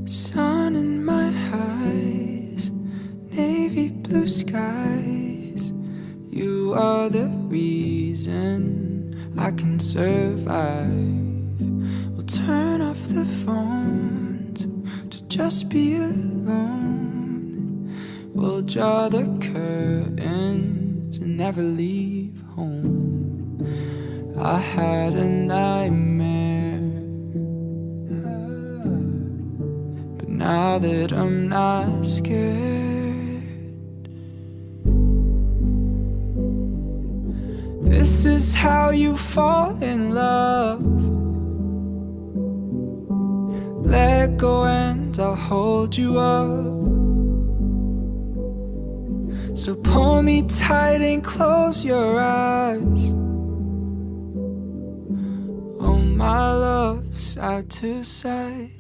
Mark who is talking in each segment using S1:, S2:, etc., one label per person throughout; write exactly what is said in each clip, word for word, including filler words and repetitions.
S1: Sun in my eyes, navy blue skies. You are the reason I can survive. We'll turn off the phones to just be alone. We'll draw the curtains and never leave home. I had a nightmare, but now that I'm not scared, this is how you fall in love. Let go and I'll hold you up. So pull me tight and close your eyes. Oh my love, side to side.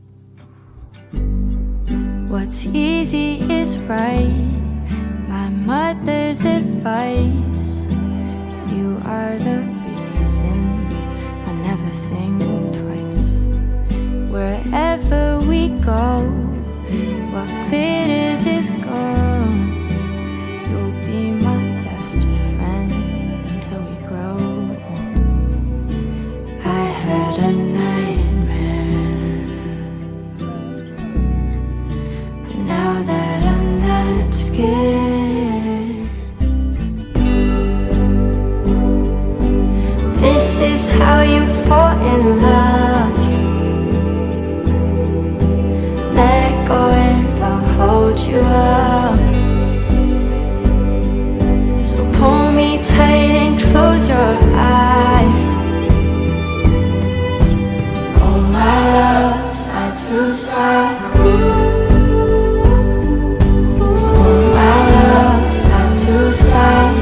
S2: What's easy is right, my mother's advice. You are the reason I never think twice. Wherever we go, what glitters is gold. You'll be my best friend until we grow old. I had a nightmare, but now that I'm not scared, this is how you fall in love. Let go and I'll hold you up. So pull me tight and close your eyes. Oh my love, side to side. Oh my love, side to side.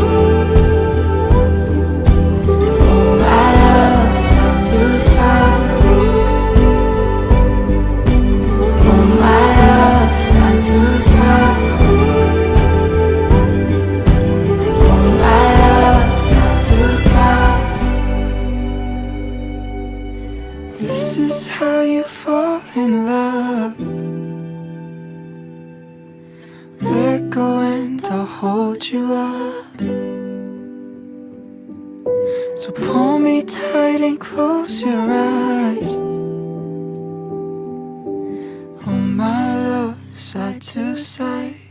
S1: This is how you fall in love. Let go and I'll hold you up. So pull me tight and close your eyes. Oh my love, side to side.